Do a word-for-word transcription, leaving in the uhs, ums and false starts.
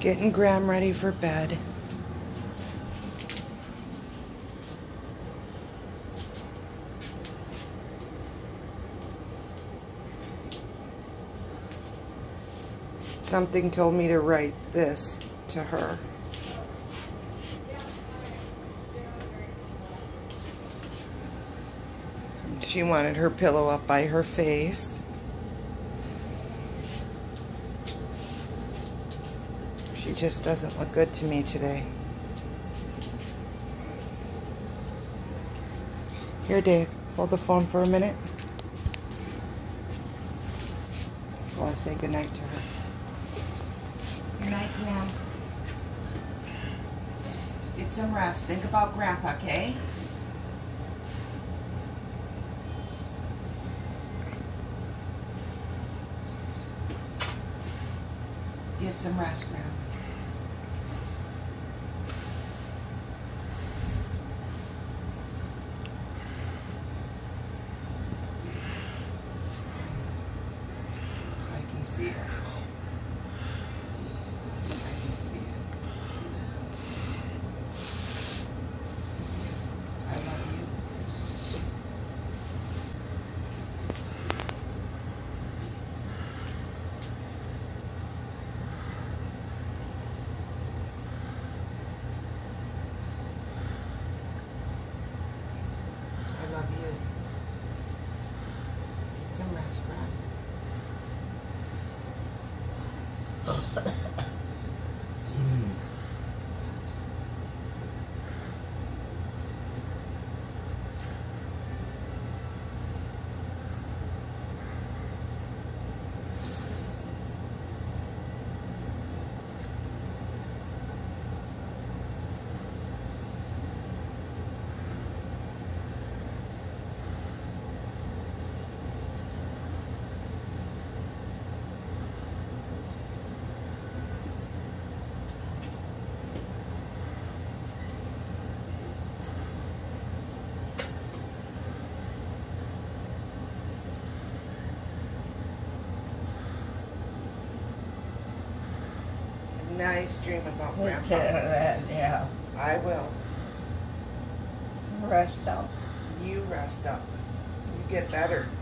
Getting Graham ready for bed. Something told me to write this to her. She wanted her pillow up by her face. She just doesn't look good to me today. Here, Dave, hold the phone for a minute while I say goodnight to her. Good night, Graham. Get some rest. Think about Grandpa, okay? Get some rest, Graham. I can see it. I love you. Get some rest, Graham. Nice dream about Grandpa. Yeah. I will. Rest up. You rest up. You get better.